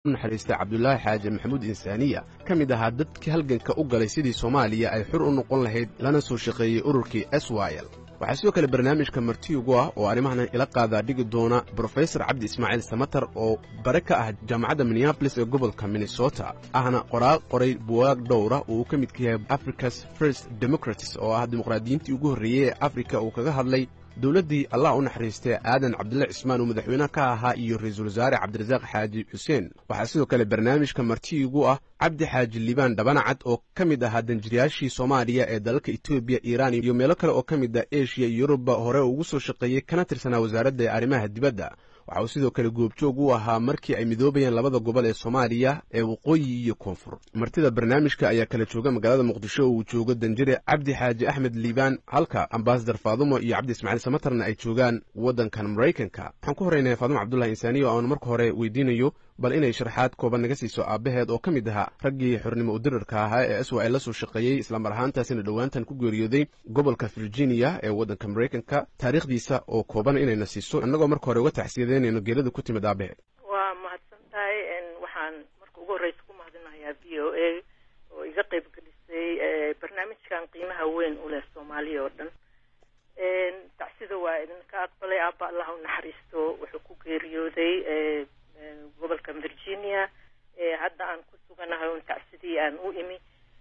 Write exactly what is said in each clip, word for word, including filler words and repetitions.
naxariista Cabdullaahi Xaaji Maxamuud Insaaniya ka mid ahaa dadkii halganka u galay sidii Soomaaliya ay xur u noqon lahayd lana soo shaqeeyay ururkii S Y L waxaa sidoo kale barnaamijka marti ugu ah oo arrimahan ila qaadaa dhigi doona Professor Cabdi Ismaaciil Samatar oo bare ka ah jaamacadda Minneapolis ee gobolka Minnesota ahna qoraal qoray buugaag dhowr ah oo uu ka mid yahay Africa's First Democrats oo ah dimuqraadiyiintii ugu horreeyay ee Afrika uu kaga hadlay dawladdii Allah u naxariistay aadan Cabdulle Cismaan oo madaxweyne ka ahaa iyo ra'iisul wasaare Cabdirasaaq Xaaji Xuseen waxaa sidoo kale barnaamijka marti ugu ah Cabdi Xaaji Liibaan Dhabanacad oo ka mid ahaa danjirayaashii Soomaaliya ee dalalka Itoobiya, Iiraan iyo meelo kale oo ka mid ah Asia iyo Yurub hore ugu soo shaqeeyay kana tirsanaa wasaaradda arrimaha dibadda waxa uu sidoo kale goobjoog u ahaa markii ay midoobayeen labada gobol ee Soomaaliya ee waqooyi iyo koonfur martida barnaamijka ayaa kala jooga magaalada Muqdisho oo uu joogo danjire Cabdi Xaaji Axmed Liibaan halka ambassador Faadumo iyo Cabdi Ismaaciil Samatarna ay joogaan wadankan Mareykanka waxaan ku horeynayaa Faadumo Cabdullaahi Insaaniya oo aan marka hore weydiinayo bal inay sharaxaad kooban naga siiso aabaheed oo ka mid ahaa raggii xornimo u dirarka ahaa ee S Y L la soo shaqeeyay isla mar ahaantaasina dhowaantan ku geeriyooday gobolka Virginia ee wadanka Mareykanka taariikhdiisa oo kooban inayna siiso annagoo marka hore uga taxsiideynayno geerida ku timid aabaheed waa mahadsantahay waxaan marka ugu horreysa ku mahadinayaa V O A oo iga qayb gelisay barnaamijkan qiimaha weyn u leh Soomaaliya oo dhan tacsida waa idinka aqbalay aabba Allah u naxariisto wuxuu ku geeriyooday gobolka Virginia ee hadda aan ku suganahay oo tacsidii aan u imi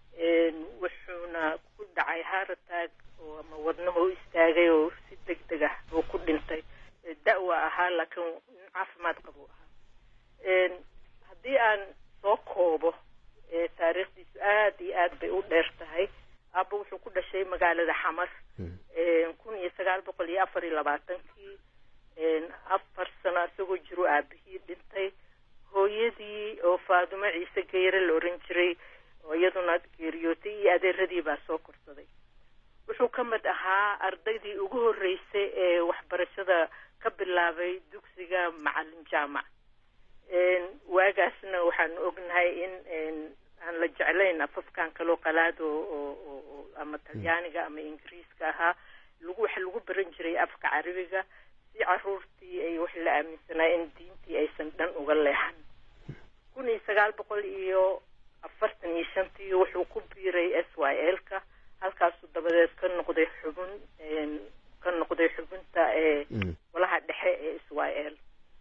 wuxuuna ku dhacay heart attack oo ama wadnaha u istaagay oo si degdeg ah uu ku dhintay da'wa ahaa laakiin caafimaad qabo ahaa haddii aan soo koobo taariikhdiisu aad iyo aad bay u dheer tahay aabba wuxuu ku dhashay magaalada Xamar kun iyo sagaal boqol iyo afar iyo labaatankii afar sano isagoo jiro aabihii dhintay hooyadii oo Faadumo Ciise Geyre la oran jiray oo iyaduna geeriyootay iyo adeeradii baa soo korsaday wuxuu ka mid ahaa ardaydii ugu horreysay ee waxbarashada ka bilaabay dugsiga macallin jaamac waagaasna waxaan ognahay in aan la jeclayn afafkan kaloo qalaad oo ama talyaaniga ama ingiriiska ahaa lagu wax lagu baran jiray afka carabiga si caruurtii ay wax la aaminsanaa in diintii aysan dhan uga leexan kun iyo sagaal boqol iyo afartan iyo shantii wuxuu ku biiray S Y L-ka halkaasuu dabadeed ka noqday xubin ka noqday xubinta ee walaha dhexe ee S Y L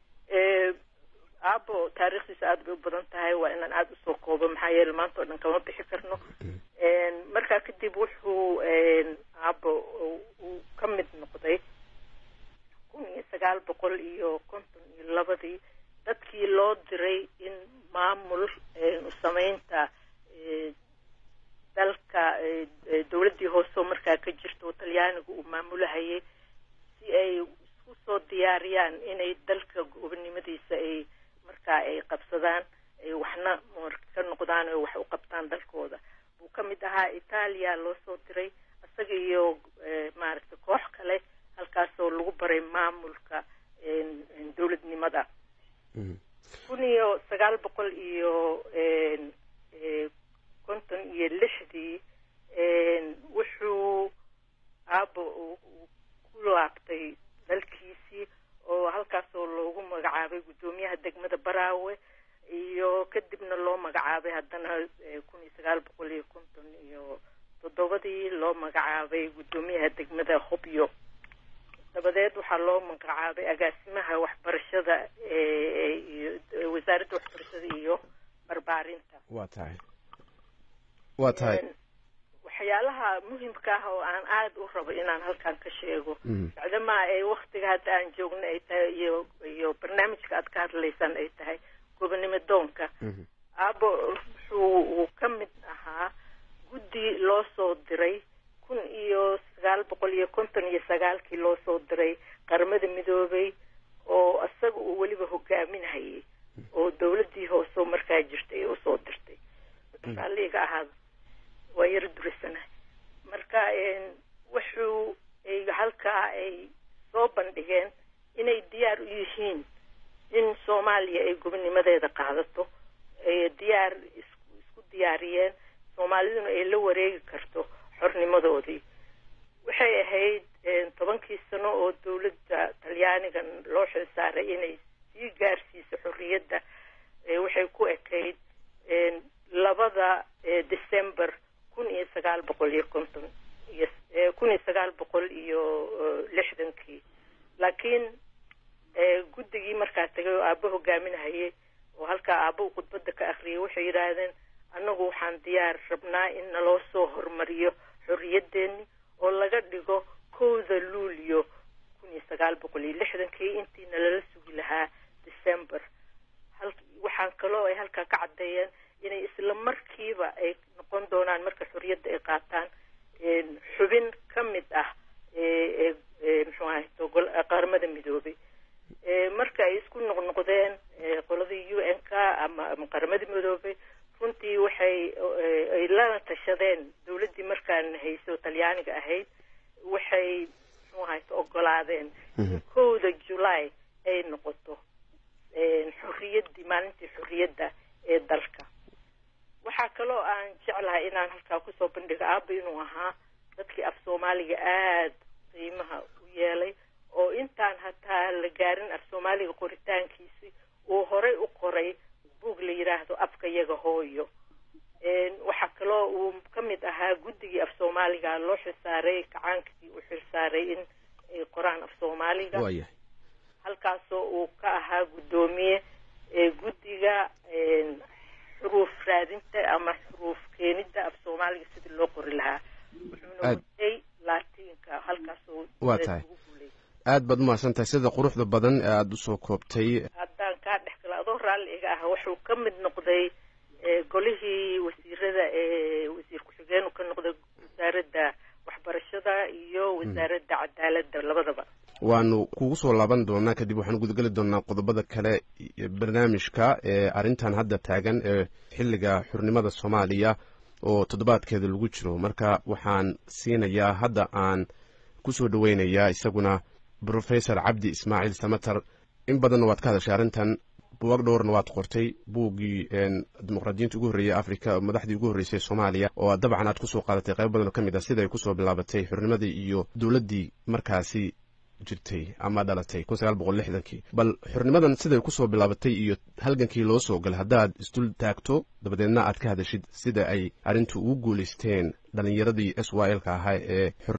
aabbo taariikhdiisa aad bay u badan tahay waa inaan aad usoo koobo maxaa yeele maanta oo dhan kama bixi karno markaa kadib wuxuu aabbo uu ka mid noqday kun iyo sagaal boqol iyo konton iyo labadii dadkii loo diray in maamul samaynta dalka dawladdii hoose markaa ka jirta oo talyaanigu uu maamulahayay si ay isku soo diyaariyaan inay dalka gobonimadiisa ay markaa ay qabsadaan ay waxna ka noqdaan oo wax u qabtaan dalkooda buu ka mid ahaa Itaaliya loo soo diray isaga iyo maaragtay koox kale halkaasoo lagu baray maamulka dawladnimada kun iyo sagaal boqol iyo konton iyo lixdii wuxuu aabbo ku laabtay dalkiisii oo halkaasoo loogu magacaabay guddoomiyaha degmada Baraawe iyo kadibna loo magacaabay haddana kun iyo sagaal boqol iyo konton iyo toddobadii loo magacaabay guddoomiyaha degmada Hobyo dabadeed waxaa loo magacaabay agaasimaha waxbarashada ee wasaaradda waxbarashada iyo barbaarinta waa tahay waa tahay waxyaalaha muhiimka ah oo aan aad u rabo inaan halkan ka sheego bacdama ay waqtiga hadda aan joogno ay tahay iyo iyo barnaamijka aad ka hadlaysaan ay tahay gobonimo doonka aabbo wuxuu ka mid ahaa guddi loo soo diray kun iyo sagaal boqol iyo konton iyo sagaalkii loo soo diray qaramada midoobay oo isaga uu weliba hogaaminayay oo dawladdii hoose markaa jirtay u soo dirtay aliga ahaada waa yar durisana marka wuxuu ay halkaa ay soo bandhigeen inay diyaar u yihiin in Soomaaliya ay gobonimadeeda qaadato ay diyaar isku diyaariyeen Soomaaliduna ay la wareegi karto xornimadoodii waxay ahayd tobankii sano oo dawladda Talyaaniga loo xil saaray inay sii gaarsiiso xorriyadda waxay ku ekayd labada december kun iyo sagaal boqol iyo konton iyo kun iyo sagaal boqol iyo lixdankii laakiin guddigii markaa tagay oo aabba hogaaminahayay oo halkaa aabba uu khudbadda ka akhriyay waxay yidhaahdeen annagu waxaan diyaar rabnaa in naloo soo hormariyo xorriyaddeeni oo laga dhigo kowda luulyo kun iyo sagaal boqol iyo lixdankii intii nalala sugi lahaa december waxaan kaloo ay halkaa ka caddeeyeen inay isla markiiba ay noqon doonaan marka xorriyadda ay qaataan xubin ka mid ah muxuu ahay qaramada midoobay marka ay isku noqnoqdeen qoladii u n k ama qaramada midoobay runtii waxay ay lana tashadeen dawladdii markaan hayso talyaaniga ahayd waxay muxuu ahay ogolaadeen kowda july ay noqoto xorriyaddii maalintii xorriyadda ee dalka waxaa kaloo aan jeclahay inaan halkaa kusoo bandhigo aabba inuu ahaa dadkii af soomaaliga aada qiimaha u yeelay oo intaan hataa la gaarin af soomaaliga qoritaankiisi uu horey u qoray buug la yidhaahdo afka yaga hooyo waxaa kaloo uu ka mid ahaa guddigii af soomaaliga loo xilsaaray kacaankii uu xilsaaray in ay qoraan af soomaaliga halkaasoo uu ka ahaa guddoomiye guddiga xuruuf raadinta ama xuruuf keenidda af soomaaliga sidii loo qori lahaa wuxuuna waday laatiinka halkaasoo waa tahay aad baad umahadsan tahay sida quruxda badan ee aada usoo koobtay haddaan kaa dhex gala adoo raalli iga ah wuxuu ka mid noqday golihii wasiirada ee wasiir ku-xigeenuu ka noqday wasaaradda waxbarashada iyo wasaaradda cadaaladda labadaba waanu kugu soo laaban doonaa kadib waxaanu gudageli doonaa qodobada kale barnaamijka ee arrintan hadda taagan ee xilliga xurnimada soomaaliya oo toddobaadkeeda lagu jiro marka waxaan siinayaa hadda aan kusoo dhaweynayaa isaguna professor cabdi ismaaciil samatar in badanna waad ka hadashay arrintan buugaag dhowrna waad qortay buuggii dimuqraadiyiinta ugu horreeyey africa madaxdii ugu horreysay soomaaliya oo dabcan aad kusoo qaadatay qayb badan oo ka mid ah sida ay kusoo bilaabatay xurnimadii iyo dowladdii markaasi jirtay ama dhalatay kun sagaal boqol lixdankii bal xurnimadan siday kusoo bilaabatay iyo halgankii loo soo galay haddaad isdul taagto dabadeedna aad ka hadashid sida ay arrintu ugu guulaysteen dhalinyaradii s y l ka ahaa ee